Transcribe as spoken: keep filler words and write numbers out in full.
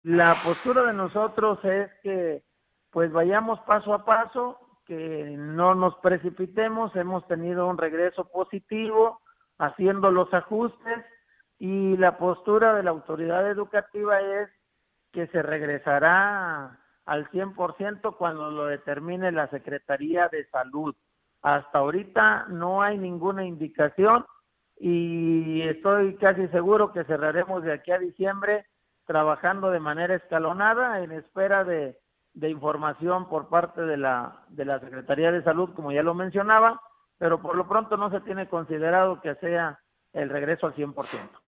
La postura de nosotros es que pues vayamos paso a paso, que no nos precipitemos, hemos tenido un regreso positivo, haciendo los ajustes, y la postura de la autoridad educativa es que se regresará al cien por ciento cuando lo determine la Secretaría de Salud. Hasta ahorita no hay ninguna indicación y estoy casi seguro que cerraremos de aquí a diciembre trabajando de manera escalonada en espera de, de información por parte de la, de la Secretaría de Salud, como ya lo mencionaba, pero por lo pronto no se tiene considerado que sea el regreso al cien por ciento.